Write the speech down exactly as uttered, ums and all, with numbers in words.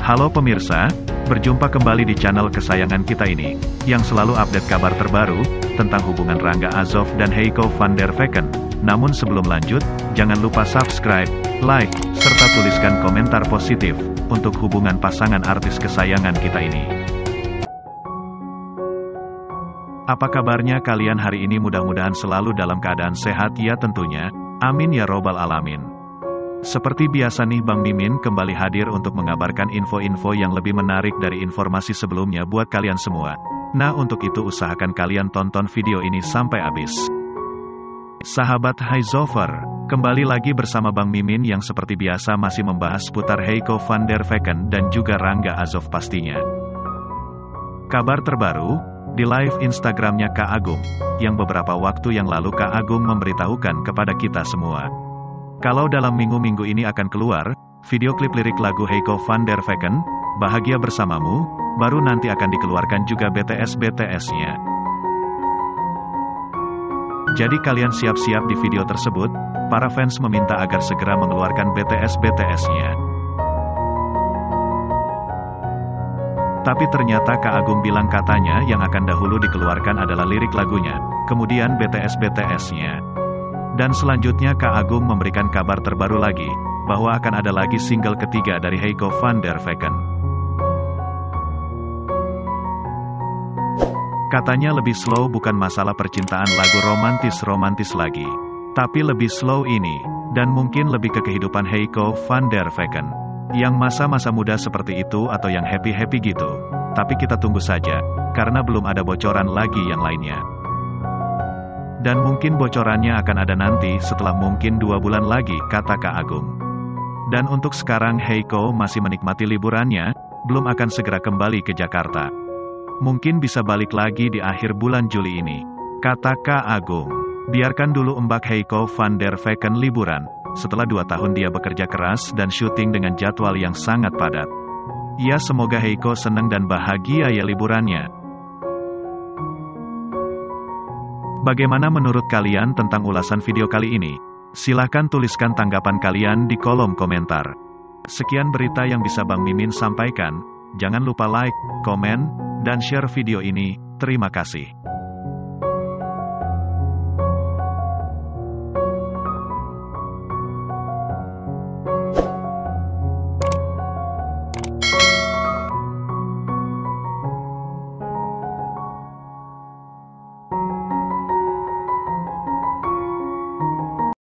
Halo pemirsa, berjumpa kembali di channel kesayangan kita ini, yang selalu update kabar terbaru, tentang hubungan Rangga Azov dan Heiko van der Vecken. Namun sebelum lanjut, jangan lupa subscribe, like, serta tuliskan komentar positif, untuk hubungan pasangan artis kesayangan kita ini. Apa kabarnya kalian hari ini? Mudah-mudahan selalu dalam keadaan sehat ya tentunya, amin ya robbal alamin. Seperti biasa nih Bang Mimin kembali hadir untuk mengabarkan info-info yang lebih menarik dari informasi sebelumnya buat kalian semua. Nah untuk itu usahakan kalian tonton video ini sampai habis. Sahabat Highzover, kembali lagi bersama Bang Mimin yang seperti biasa masih membahas seputar Heiko van der Vecken dan juga Rangga Azov pastinya. Kabar terbaru, di live Instagramnya Kak Agung, yang beberapa waktu yang lalu Kak Agung memberitahukan kepada kita semua. Kalau dalam minggu-minggu ini akan keluar, video klip lirik lagu Heiko van der Vecken, Bahagia Bersamamu, baru nanti akan dikeluarkan juga B T S-B T S-nya. Jadi kalian siap-siap di video tersebut, para fans meminta agar segera mengeluarkan B T S-B T S-nya. Tapi ternyata Kak Agung bilang katanya yang akan dahulu dikeluarkan adalah lirik lagunya, kemudian B T S-B T S-nya. Dan selanjutnya Kak Agung memberikan kabar terbaru lagi, bahwa akan ada lagi single ketiga dari Heiko van der Vecken. Katanya lebih slow, bukan masalah percintaan lagu romantis-romantis lagi. Tapi lebih slow ini, dan mungkin lebih ke kehidupan Heiko van der Vecken. Yang masa-masa muda seperti itu atau yang happy-happy gitu. Tapi kita tunggu saja, karena belum ada bocoran lagi yang lainnya. Dan mungkin bocorannya akan ada nanti setelah mungkin dua bulan lagi, kata Kak Agung. Dan untuk sekarang Heiko masih menikmati liburannya, belum akan segera kembali ke Jakarta. Mungkin bisa balik lagi di akhir bulan Juli ini, kata Kak Agung. Biarkan dulu Mbak Heiko van der Vecken liburan, setelah dua tahun dia bekerja keras dan syuting dengan jadwal yang sangat padat. Ya semoga Heiko senang dan bahagia ya liburannya. Bagaimana menurut kalian tentang ulasan video kali ini? Silahkan tuliskan tanggapan kalian di kolom komentar. Sekian berita yang bisa Bang Mimin sampaikan. Jangan lupa like, komen, dan share video ini. Terima kasih.